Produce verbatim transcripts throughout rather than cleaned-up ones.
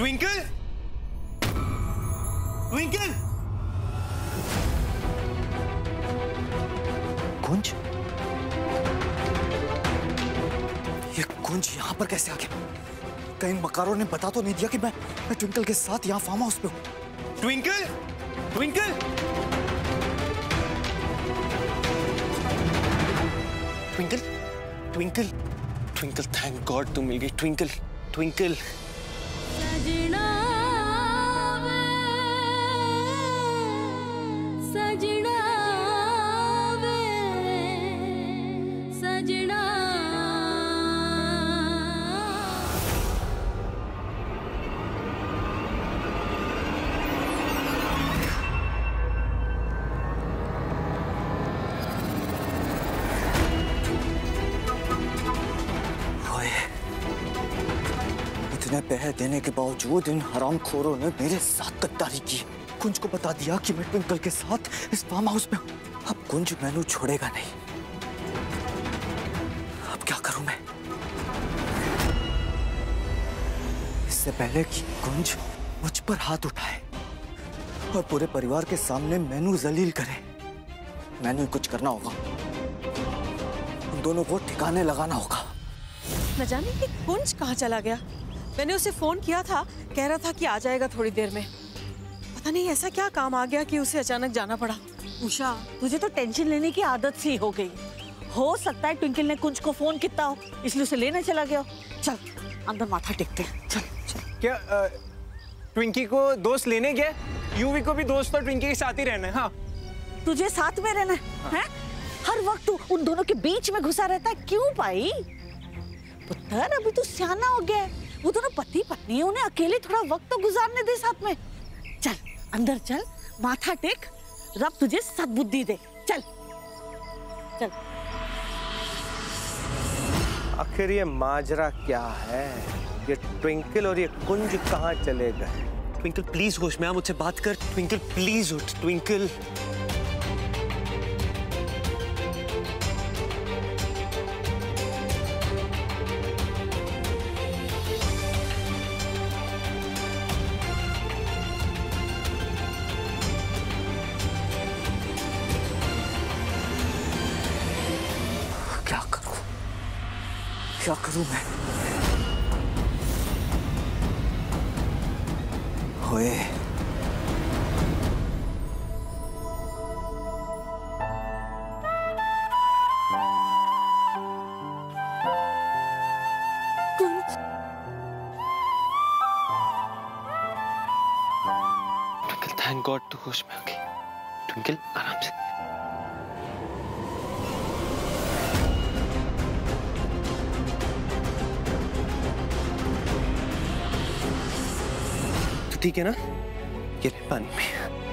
Twinkle, twinkle, कुंज, ये कुंज यहाँ पर कैसे आ गया? कहीं मकारों ने बता तो नहीं दिया कि मैं, मैं ट्विंकल के साथ यहाँ फार्म हाउस पे हूँ? Twinkle, Twinkle, Twinkle, Twinkle, Twinkle, thank God तुम मिल गई। ट्विंकल, ट्विंकल, सजना वे, सजना वे, सजना। इतने पैसे देने के बावजूद इन हरामखोरों ने मेरे साथ गद्दारी की। कुंज को बता दिया कि मैं ट्विंकल के साथ इस फार्म हाउस में हूं। अब कुंज मैनू छोड़ेगा नहीं। अब क्या करूं मैं? इससे पहले कि कुंज मुझ पर हाथ उठाए और पूरे परिवार के सामने मैनू जलील करे, मैनू कुछ करना होगा। उन दोनों को ठिकाने लगाना होगा। न जाने कि कुंज कहाँ चला गया। मैंने उसे फोन किया था, कह रहा था कि आ जाएगा थोड़ी देर में। पता नहीं ऐसा क्या काम आ गया कि उसे अचानक जाना पड़ा। उषा, तुझे तो टेंशन लेने की आदत सी हो गई। हो सकता है ट्विंकल ने कुंज को फोन किया हो, इसलिए उसे लेने चला गया। चल अंदर माथा टेकते। चल चल। क्या आ, ट्विंकी को दोस्त लेने गया? यूवी को भी दोस्त और ट्विंकी के साथ ही रहना है। हाँ, तुझे साथ में रहना है? हाँ। हर वक्त तू उन दोनों के बीच में घुसा रहता है, क्यों भाई? पुत्र, अभी तू सियाना हो गया है। वो दोनों पति पत्नी है, उन्हें अकेले थोड़ा वक्त तो गुजारने दे साथ में। चल अंदर चल, माथा टेक, रब तुझे सद्बुद्धि दे। चल चल। आखिर ये माजरा क्या है? ये ट्विंकल और ये कुंज कहाँ चले गए? ट्विंकल प्लीज होश में आ, मुझसे बात कर। ट्विंकल प्लीज उठ। ट्विंकल, क्या करूं मैं? होए, ट्विंकल थैंक गॉड तू होश में आ गई। ट्विंकल आराम से। ठीक है ना? ये पानी में।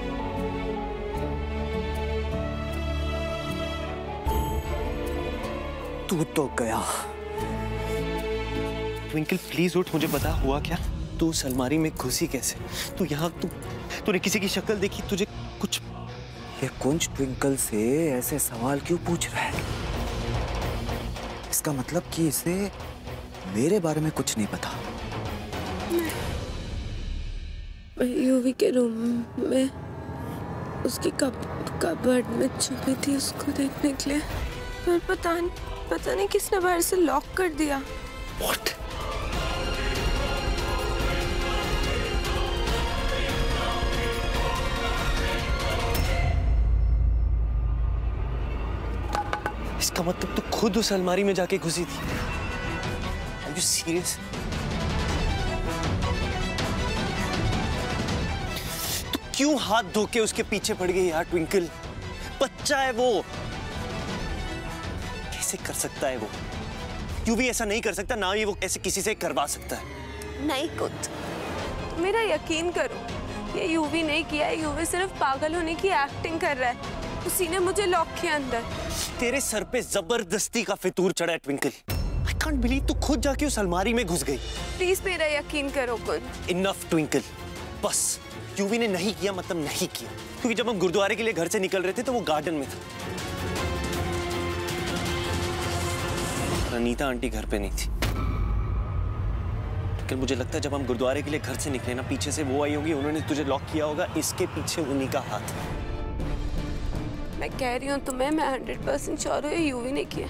तू तो गया। ट्विंकल प्लीज उठ, मुझे बता हुआ क्या? तू उस अलमारी में घुसी कैसे? तू यहाँ, तू तूने किसी की शक्ल देखी? तुझे कुछ? ये कुंज ट्विंकल से ऐसे सवाल क्यों पूछ रहा है? इसका मतलब कि इसे मेरे बारे में कुछ नहीं पता। मैं यूवी के रूम में उसकी कब कबर्ड में छुपी थी उसको देखने के लिए, पर पता नहीं पता नहीं किसने बाहर से लॉक कर दिया। What? इसका मतलब तू खुद उस अलमारी में जाके घुसी थी? Are you serious? क्यों हाथ धो के उसके पीछे पड़ गई यार? ट्विंकल बच्चा है वो, कैसे कर सकता है वो? क्यों भी ऐसा नहीं कर सकता, ना ही वो ऐसे किसी से करवा सकता है। नहीं कुछ, मेरा यकीन करो, ये यूवी नहीं किया है। यूवी सिर्फ पागल होने की एक्टिंग कर रहा है। उसी ने मुझे लॉक किया अंदर। तेरे सर पे जबरदस्ती का फितूर चढ़ा है ट्विंकल। आई कांट बिलीव तू खुद जाके उस अलमारी में घुस गई। प्लीज मेरा यकीन करो कुंज। इनफ ट्विंकल, बस। यूवी ने नहीं किया मतलब नहीं किया, क्योंकि जब हम गुरुद्वारे के लिए घर से निकल रहे थे तो वो गार्डन में था। अनीता आंटी घर पे नहीं थी। ट्विंकल मुझे लगता है जब हम गुरुद्वारे के लिए घर से निकले ना, पीछे से वो आई होगी, उन्होंने तुझे लॉक किया होगा, इसके पीछे उन्हीं का हाथ है। मैं कह रही हूँ तुम्हें, मैं हंड्रेड परसेंट श्योर हूँ ये यूवी ने किया।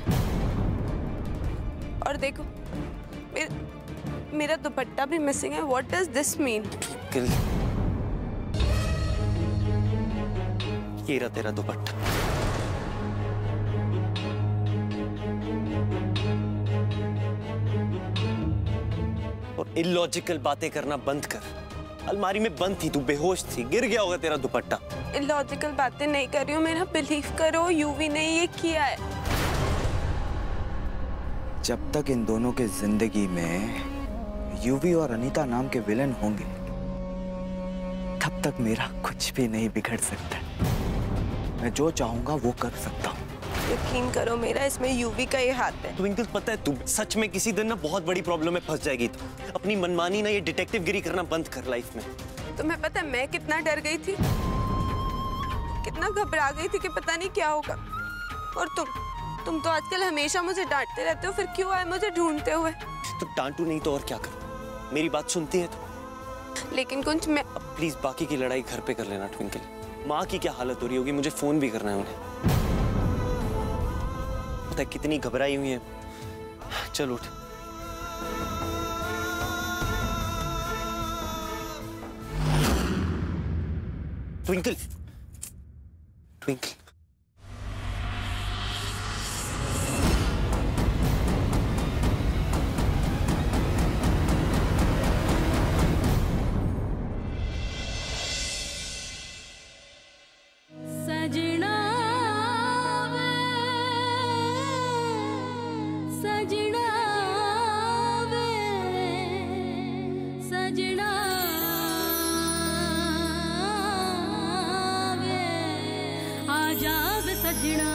और देखो मेरा, मेरा दुपट्टा भी मिसिंग है। What does this mean? Twinkle, ये रहा तेरा दुपट्टा। और इलॉजिकल बातें करना बंद कर। अलमारी में बंद थी, तू बेहोश थी, गिर गया होगा तेरा दुपट्टा। इलॉजिकल बातें नहीं कर रही हूँ, मेरा बिलीव करो, यूवी ने ये किया है। जब तक इन दोनों के जिंदगी में यूवी और अनीता नाम के विलन होंगे, तब तक मेरा कुछ भी नहीं बिगड़ सकता। मैं जो चाहूंगा वो कर सकता हूँ। यकीन करो मेरा, इसमें यूवी का ये हाथ है। ट्विंकल, पता है तू सच में किसी दिन ना बहुत बड़ी प्रॉब्लम में फंस जाएगी। तू अपनी मनमानी ना, ये डिटेक्टिव गिरी करना बंद कर लाइफ में। तुम्हें पता है मैं कितना डर गई थी, कितना घबरा गई थी कि पता नहीं क्या होगा। और तुम तुम तो आजकल हमेशा मुझे डांटते रहते हो, फिर क्यों आए मुझे ढूंढते हुए? तो डांटू नहीं तो और क्या करूं? मेरी बात सुनती है तो? लेकिन कुछ मैं अब प्लीज बाकी की लड़ाई घर पे कर लेना ट्विंकल। माँ की क्या हालत हो रही होगी, मुझे फोन भी करना है उन्हें। पता है कितनी घबराई हुई है। चल उठ। ट्विंकल, ट्विंकल, सजना वे, सजना वे, सजना वे, आजा वे सजना,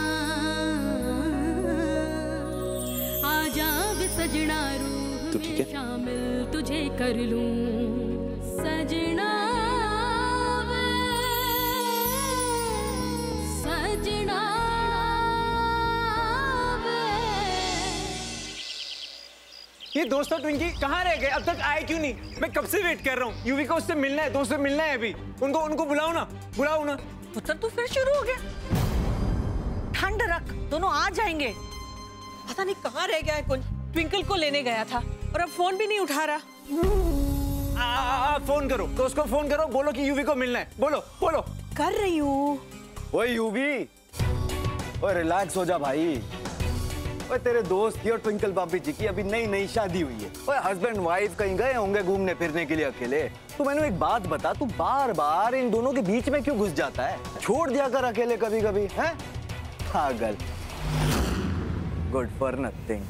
आजा वे सजना, रूह तू ठीक है? में शामिल तुझे कर लूं। सजना ये दोस्तों ट्विंकी कहाँ रह गए? अब तक आए क्यों नहीं? मैं कब से वेट कर रहा हूँ। यूवी को उससे मिलना है, दोस्त से मिलना है अभी। उनको उनको बुलाओ ना, बुलाओ ना। पुत्र तू फिर शुरू हो गया। ठंड रख, दोनों आ जाएंगे। पता नहीं कहाँ रह गया है कुंज। ट्विंकल को लेने गया था और अब फोन भी नहीं उठा रहा। आ, आ, आ, फोन करो, दोस्त को फोन करो, बोलो कि यूवी को मिलना है। बोलो बोलो। कर रही हूँ। ओए यूवी, ओए रिलैक्स हो जा भाई। ओए तेरे दोस्त की और ट्विंकल भाभी जी की अभी नई नई शादी हुई है। ओए हस्बैंड वाइफ कहीं गए होंगे घूमने फिरने के लिए अकेले। तू मैंने एक बात बता, तू बार बार इन दोनों के बीच में क्यों घुस जाता है? छोड़ दिया कर अकेले कभी कभी, हैं? पागल। Good for nothing.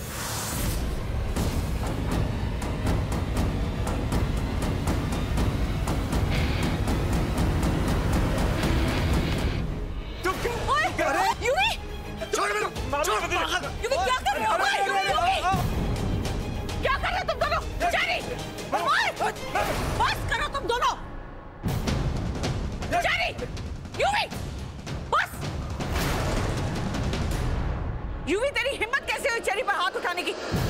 यूवी क्या कर रहे हो? क्या कर रहे हो तुम दोनों? चैरी, बस करो तुम दोनों। चैरी, यूवी, बस। यूवी तेरी हिम्मत कैसे हुई चैरी पर हाथ उठाने की?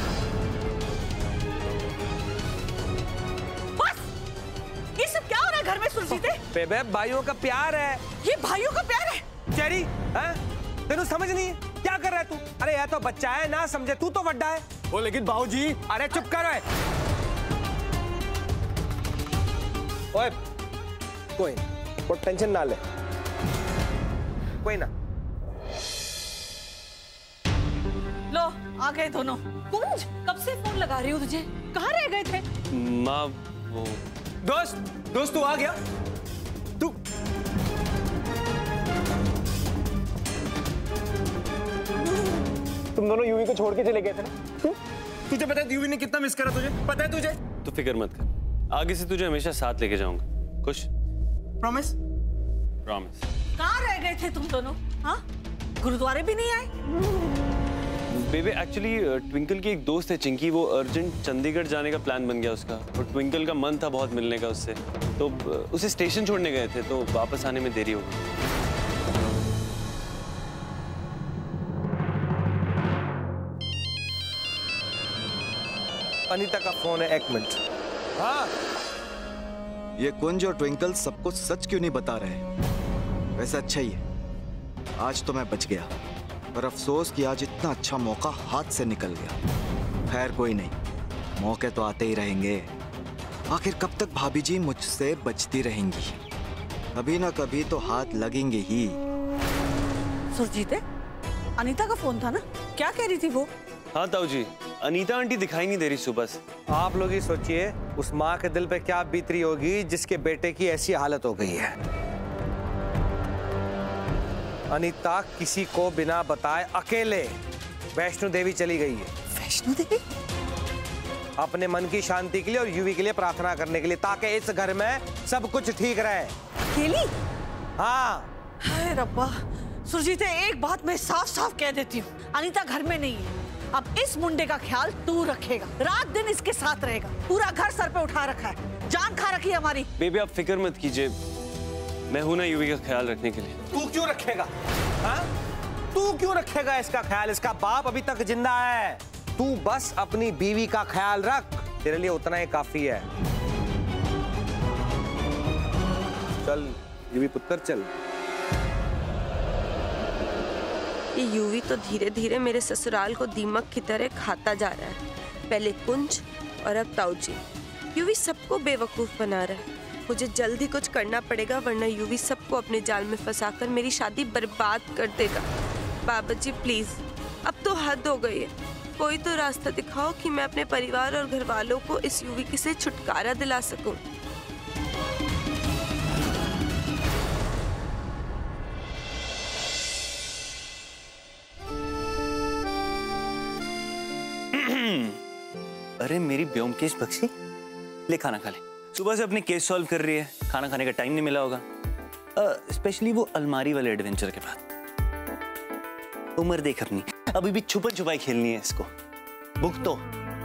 बस, ये सब क्या हो रहा है घर में सुलझीते? बेबे भाइयों का प्यार है। ये भाइयों का प्यार है? चेरी, हैं? तेनू समझ नहीं है? क्या कर रहा है तू? अरे यह तो बच्चा है, ना समझे, तू तो बड्डा है। ओ लेकिन बाबूजी। अरे चुप कर। ओए, कोई वो टेंशन ना ले, कोई ना। लो आ गए दोनों। कुंज कब से फोन लगा रही हूँ तुझे, कहाँ रह गए थे? माँ वो दोस्त दोस्त तू आ गया? तू तुम दोनों यूवी को छोड़ के चले गए थे ना? तुझे पता है यूवी ने कितना मिस करा तुझे? पता है तुझे? तू फिक्र मत कर, आगे से तुझे हमेशा साथ लेके जाऊंगा। खुश? प्रॉमिस? प्रॉमिस। कहाँ रह गए थे तुम दोनों? हाँ, गुरुद्वारे भी नहीं आए? बेबे एक्चुअली ट्विंकल की एक दोस्त है चिंकी, वो अर्जेंट चंडीगढ़ जाने का प्लान बन गया उसका, और ट्विंकल का मन था बहुत मिलने का उससे, तो उसे स्टेशन छोड़ने गए थे, तो वापस आने में देरी हो गई। अनीता का फोन है, एक मिनट। हाँ ये कुंज और ट्विंकल सबको सच क्यों नहीं बता रहे? वैसे अच्छा ही है, आज तो मैं बच गया, पर अफसोस कि आज इतना अच्छा मौका हाथ से निकल गया। खैर कोई नहीं, मौके तो आते ही रहेंगे। आखिर कब तक भाभी जी मुझसे बचती रहेंगी? कभी ना कभी तो हाथ लगेंगे ही। सुरजीत, अनीता का फोन था ना, क्या कह रही थी वो? हाँ ताऊ जी, अनीता आंटी दिखाई नहीं दे रही सुबह से। आप लोग ही सोचिए उस माँ के दिल पे क्या बीत रही होगी जिसके बेटे की ऐसी हालत हो गई है। अनीता किसी को बिना बताए अकेले वैष्णो देवी चली गई है। वैष्णो देवी? अपने मन की शांति के लिए और यूवी के लिए प्रार्थना करने के लिए, ताकि इस घर में सब कुछ ठीक रहे। अकेली? हाँ। हाय रब्बा। सुरजीत, एक बात मैं साफ साफ कह देती हूँ, अनीता घर में नहीं है। अब इस मुंडे का ख्याल तू रखेगा, रात दिन इसके साथ रहेगा। पूरा घर सर पे उठा रखा है, जान खा रखी है हमारी। बेबी आप फिक्र मत कीजिए, मैं हूं ना यूवी का ख्याल रखने के लिए। तू क्यों रखेगा? हाँ? तू क्यों रखेगा इसका ख्याल? इसका बाप अभी तक जिंदा है। तू बस अपनी बीवी का ख्याल रख, तेरे लिए उतना ही काफी है। चल यूवी पुत्र चल। ये यूवी तो धीरे धीरे मेरे ससुराल को दीमक की तरह खाता जा रहा है। पहले कुंज और अब ताऊ जी। यूवी सबको बेवकूफ बना रहा है। मुझे जल्दी कुछ करना पड़ेगा, वरना यूवी सबको अपने जाल में फंसाकर मेरी शादी बर्बाद कर देगा। बाबा जी प्लीज, अब तो हद हो गई है। कोई तो रास्ता दिखाओ कि मैं अपने परिवार और घर वालों को इस यूवी से छुटकारा दिला सकूं। अरे मेरी ब्योमकेश बख्शी, ले खाना खा ले। सुबह से अपने केस सॉल्व कर रही है, खाना खाने का टाइम नहीं मिला होगा। स्पेशली वो अलमारी वाले एडवेंचर के बाद। उम्र देख अपनी, अभी भी छुपन छुपाई खेलनी है इसको। भूख तो।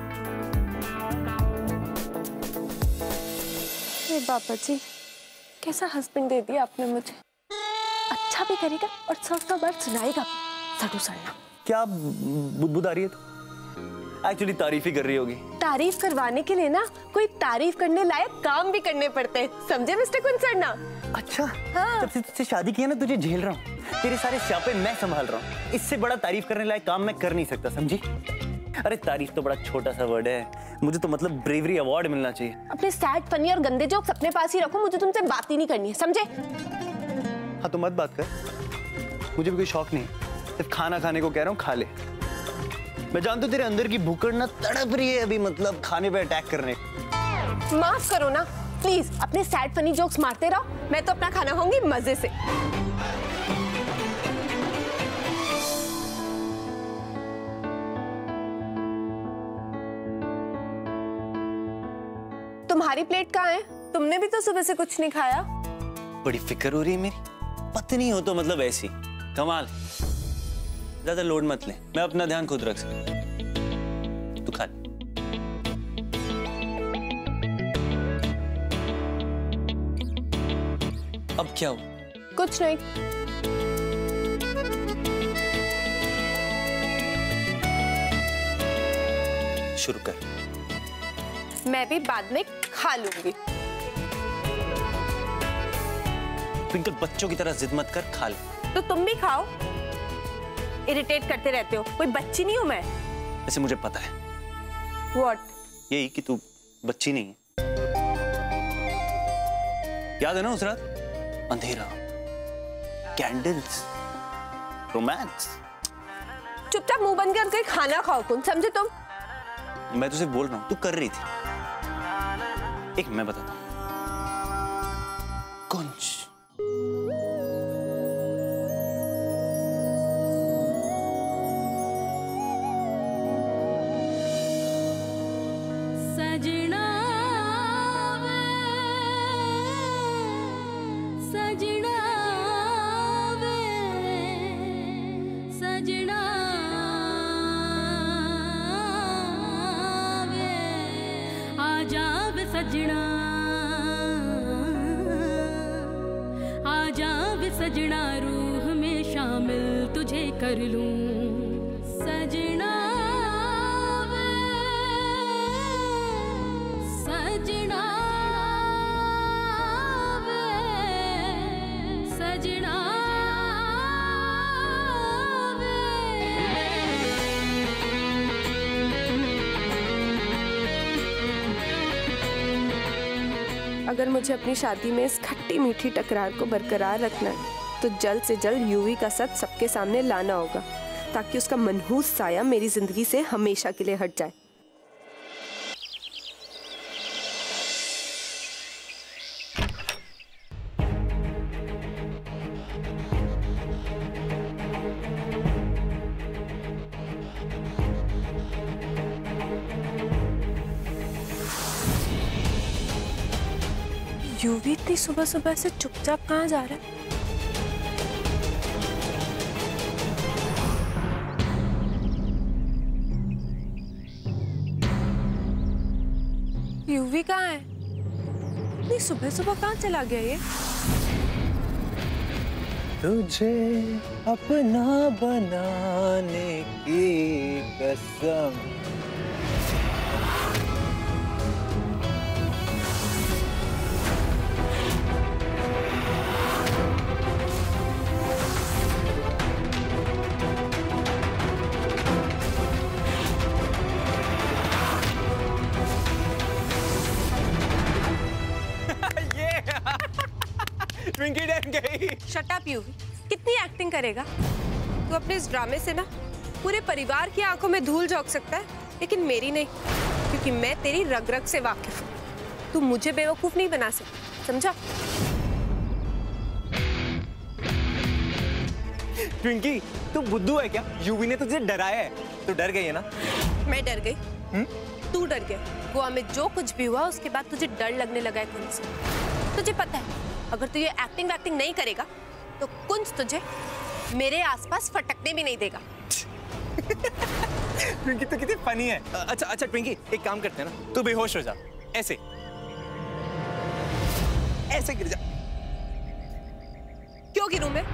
अरे बाबा जी, कैसा हस्बैंड दे दिया आपने मुझे। अच्छा भी करेगा और सौ सौ बार सुनाएगा। सड़ू सड़ना। क्या बुदबुद आ रही है तू? एक्चुअली तारीफ ही कर रही होगी। तारीफ करवाने के लिए ना कोई तारीफ करने लायक काम भी करने पड़ते हैं, समझे मिस्टर कुंसरना? अच्छा हाँ। जब से तुझसे शादी की है ना, तुझे झेल रहा हूँ, तेरे सारे स्यापे मैं संभाल रहा हूँ। इससे बड़ा तारीफ करने लायक काम मैं कर नहीं सकता, समझी? अरे तारीफ तो बड़ा छोटा सा वर्ड है, मुझे तो मतलब ब्रेवरी अवार्ड मिलना चाहिए। अपने सैड फनी और गंदे जोक्स अपने पास ही रखो, मुझे तुमसे बात ही नहीं करनी है, समझे? हाँ तो मत बात कर, मुझे भी कोई शौक नहीं, सिर्फ खाना खाने को कह रहा हूँ, खा ले। मैं जानता हूँ तेरे अंदर की भूखड़ ना तड़प रही है अभी, मतलब खाने पे अटैक करने। माफ करो ना प्लीज, अपने सैड फनी जोक्स मारते रहो, मैं तो अपना खाना खाऊंगी मजे से। तुम्हारी प्लेट कहाँ है? तुमने भी तो सुबह से कुछ नहीं खाया। बड़ी फिक्र हो रही है मेरी, पत्नी हो तो मतलब ऐसी कमाल। ज्यादा लोड मत ले, मैं अपना ध्यान खुद रख सकता। तू खा ले। अब क्या हो? कुछ नहीं। शुरू कर। मैं भी बाद में खा लूंगी। ट्विंकल बच्चों की तरह जिद मत कर, खा ले। तो तुम भी खाओ, इरिटेट करते रहते हो। कोई बच्ची नहीं हूं मैं। वैसे मुझे पता है। What? यही कि तू बच्ची नहीं है। याद है ना उस रात? अंधेरा, कैंडल्स, रोमांस। चुपचाप मुंह बंद करके खाना खाओ, कौन समझे तुम? मैं तुझे बोल रहा हूं, तू कर रही थी। एक मैं बताता हूं। कुंज, सजना वे, सजना वे, सजना वे, आजा वे सजना, आजा वे सजना, रूह में शामिल तुझे कर लूं। सजना वे, सजना वे सजना अगर मुझे अपनी शादी में इस खट्टी मीठी टकरार को बरकरार रखना है तो जल्द से जल्द यूवी का सच सबके सामने लाना होगा, ताकि उसका मनहूस साया मेरी जिंदगी से हमेशा के लिए हट जाए। यूवी इतनी सुबह सुबह से चुपचाप कहाँ जा रहा है? यूवी कहाँ है? इतनी सुबह सुबह कहाँ चला गया ये? तुझे अपना बनाने की कसम। ट्विंकी डैम गई। शट अप यूवी, कितनी एक्टिंग करेगा तू? अपने इस ड्रामे से ना पूरे परिवार की आंखों में धूल झोंक सकता है, लेकिन मेरी नहीं, क्योंकि मैं तेरी रग रग से वाकिफ हूँ। तू मुझे बेवकूफ नहीं बना सकती, समझा? ट्विंकी तू बुद्धू है क्या? यूवी ने तुझे डराया है, तू डर गई है ना? मैं डर गई? हुँ? तू डर गया। गोवा में जो कुछ भी हुआ उसके बाद तुझे डर लगने लगा है कुंज से। तुझे पता है अगर तू ये एक्टिंग वैक्टिंग नहीं करेगा तो कुंज तुझे मेरे आसपास फटकने भी नहीं देगा। ट्विंकी तो कितनी फनी है। अच्छा अच्छा ट्विंकी, एक काम करते हैं ना, तू बेहोश हो जा, ऐसे ऐसे गिर जा। क्यों गिरूं मैं?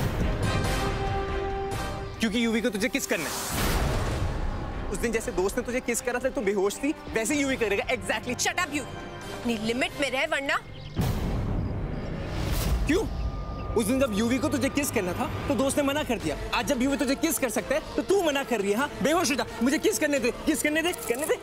क्योंकि यूवी को तुझे किस करना है। उस दिन जैसे दोस्त ने तुझे किस करा था, तू बेहोश थी, वैसे यूवी करेगा। एग्जैक्टली। शट अप यू, अपनी लिमिट में रह वरना। क्यों? उस दिन जब यूवी को तुझे किस करना था तो दोस्त ने मना कर दिया। आज जब यूवी तुझे किस कर सकता है तो तू मना कर रही है। हाँ बेहोश हो जा, मुझे किस करने दे, किस करने दे, करने दे।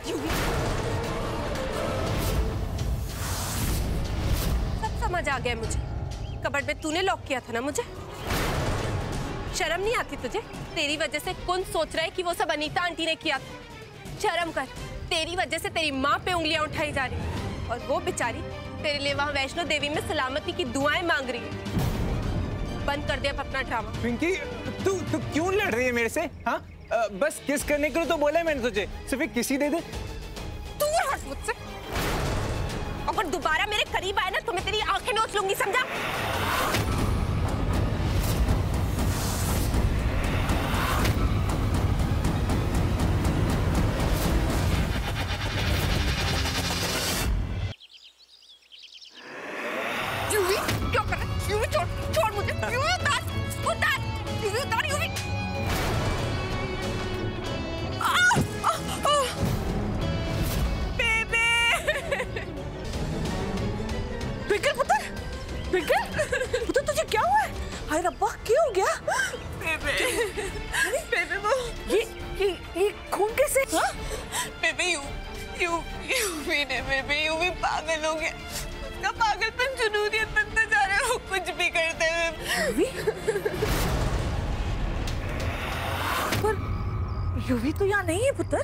सब समझ आ गया मुझे। कबर्ड में तूने लॉक किया था ना मुझे। शर्म नहीं आती तुझे? तेरी वजह से कौन सोच रहा है कि वो सब अनीता आंटी ने किया था। शर्म कर, तेरी वजह से तेरी माँ पे उंगलियां उठाई जा रही और वो बेचारी तेरे लिए वहाँ वैष्णो देवी में सलामती की दुआएं मांग रही है। बंद कर दे अब अपना ड्रामा। ट्विंकी तू तू क्यों लड़ रही है मेरे से? हाँ बस किस करने के लिए तो बोला है मैंने तुझे, सिर्फ एक किसी दे दे। दूर हट मुझसे। अगर दोबारा मेरे करीब आए ना तो मैं तेरी आंखें नोच लूंगी, समझा? यूवी तो यहाँ नहीं है पुत्र।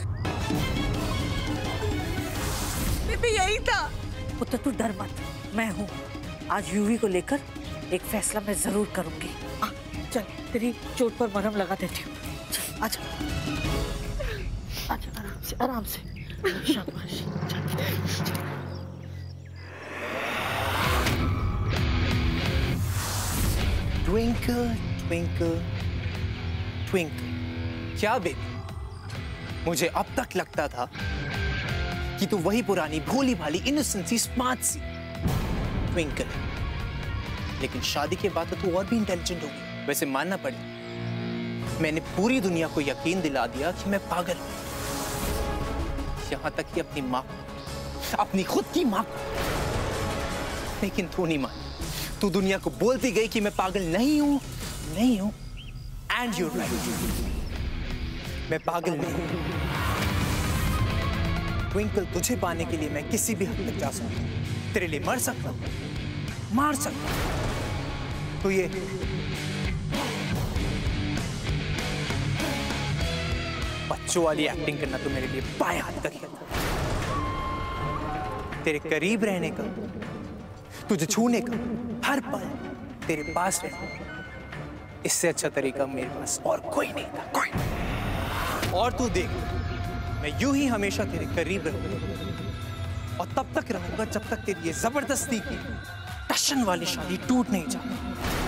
बेबी यही था। पुत्र तू डर मत, मैं हूँ। आज यूवी को लेकर एक फैसला मैं जरूर करूंगी। आ, चल तेरी चोट पर मरहम लगा देती हूँ। आजा आजा, आराम से आराम से। शाबाश। Twinkle Twinkle Twinkle. क्या बेबी, मुझे अब तक लगता था कि तू वही पुरानी भोली भाली इनोसेंट सी स्मार्ट सी ट्विंकल, लेकिन शादी के बाद तो तू और भी इंटेलिजेंट हो गई। वैसे मानना पड़े, मैंने पूरी दुनिया को यकीन दिला दिया कि मैं पागल हूं, यहां तक कि अपनी माँ। अपनी खुद की माँ को। लेकिन तू नहीं मानी, तू दुनिया को बोलती गई कि मैं पागल नहीं हूं, नहीं हूं। एंड यूर राइट, मैं पागल नहीं हूं। ट्विंकल, तुझे पाने के लिए मैं किसी भी हद तक जा सकता हूं, तेरे लिए मर सकता हूं, मार सकता हूं। तो ये बच्चों वाली एक्टिंग करना तो मेरे लिए बाएं हाथ का खेल था। तेरे करीब रहने का, तुझे छूने का, हर पल तेरे पास रहने का, इससे अच्छा तरीका मेरे पास और कोई नहीं था, कोई नहीं। और तू देख, मैं यूं ही हमेशा तेरे करीब रहूंगा और तब तक रहूंगा जब तक तेरी ये जबरदस्ती की टशन वाली शादी टूट नहीं जाती।